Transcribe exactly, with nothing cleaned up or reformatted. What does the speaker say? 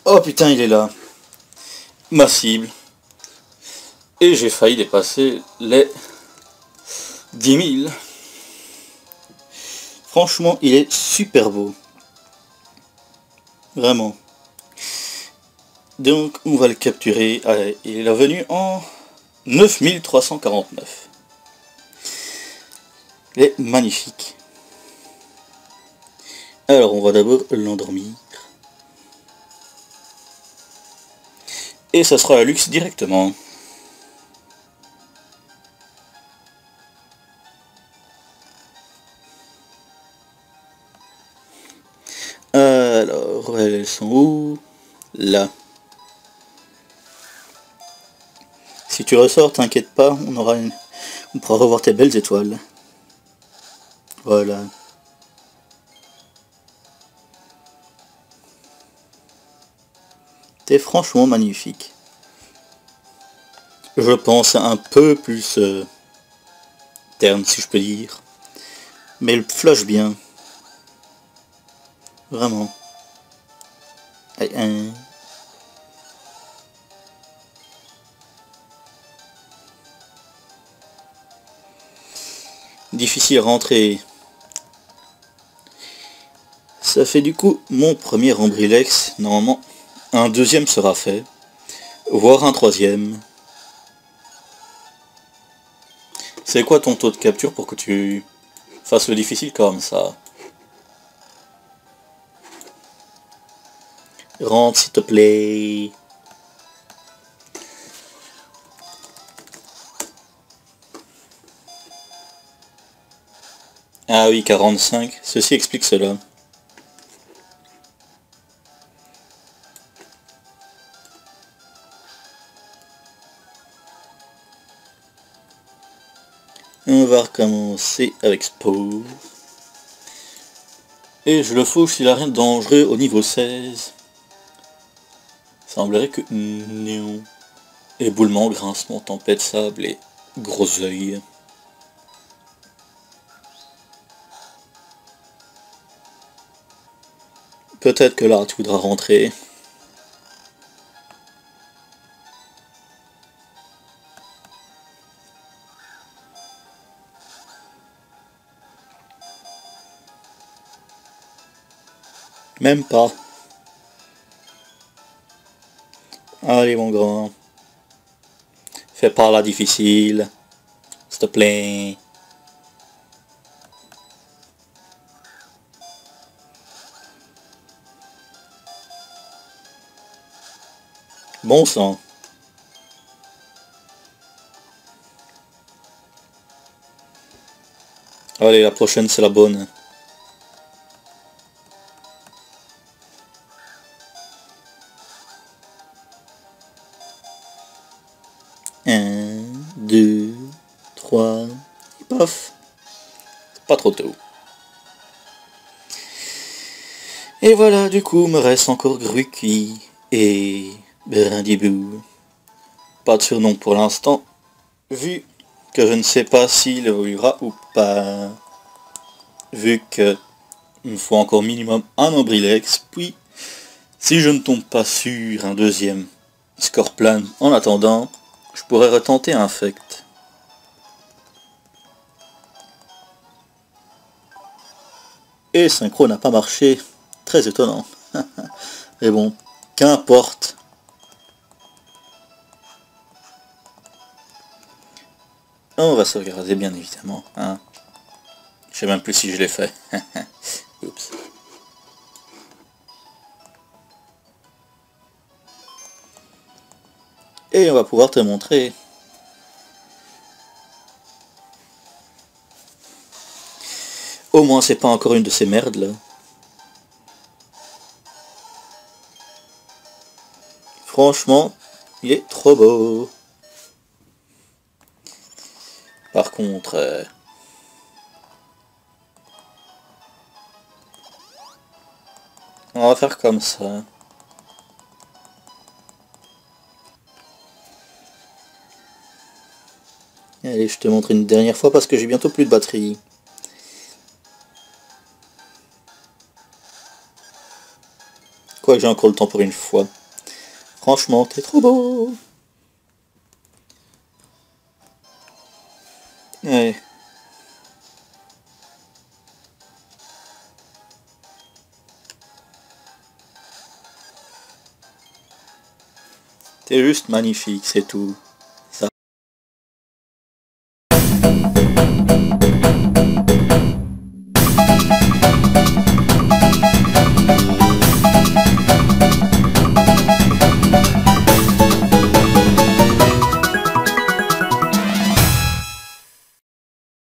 Oh putain, il est là. Ma cible. Et j'ai failli dépasser les dix mille. Franchement, il est super beau. Vraiment. Donc, on va le capturer. Allez, il est revenu en neuf mille trois cent quarante-neuf. Il est magnifique. Alors, on va d'abord l'endormir. Et ça sera la luxe directement. Alors, elles sont où? Là. Si tu ressors, t'inquiète pas, on aura une... on pourra revoir tes belles étoiles. Voilà. T'es franchement magnifique. Je pense un peu plus euh, terne, si je peux dire. Mais elle flash bien. Vraiment. Allez, un... Difficile à rentrer. Ça fait du coup mon premier Ambrilex. Normalement, un deuxième sera fait. Voire un troisième. C'est quoi ton taux de capture pour que tu fasses le difficile comme ça? Rentre s'il te plaît. Ah oui, quarante-cinq. Ceci explique cela. On va recommencer avec Spore. Et je le fauche s'il a rien de dangereux au niveau seize. Semblerait que... non. Éboulement, grincement, tempête, sable et gros œil. Peut-être que là tu voudras rentrer. Même pas. Allez mon grand. Fais pas la difficile. S'il te plaît. Bon sang. Allez, la prochaine c'est la bonne. Un, deux, trois, et paf. Pas trop tôt. Et voilà, du coup, me reste encore Gruki et Brindibou. Pas de surnom pour l'instant, vu que je ne sais pas s'il évoluera ou pas. Vu que il me faut encore minimum un Ambrilex, puis si je ne tombe pas sur un deuxième Scorplan en attendant, je pourrais retenter un Infect. Et Synchro n'a pas marché, très étonnant. Mais bon, qu'importe. On va sauvegarder bien évidemment, hein. Je sais même plus si je l'ai fait. Oups. Et on va pouvoir te montrer. Au moins c'est pas encore une de ces merdes là. Franchement, il est trop beau. Par contre... Euh... on va faire comme ça. Allez, je te montre une dernière fois parce que j'ai bientôt plus de batterie. Quoique j'ai encore le temps pour une fois. Franchement, t'es trop beau. Ouais. T'es juste magnifique, c'est tout. Ça.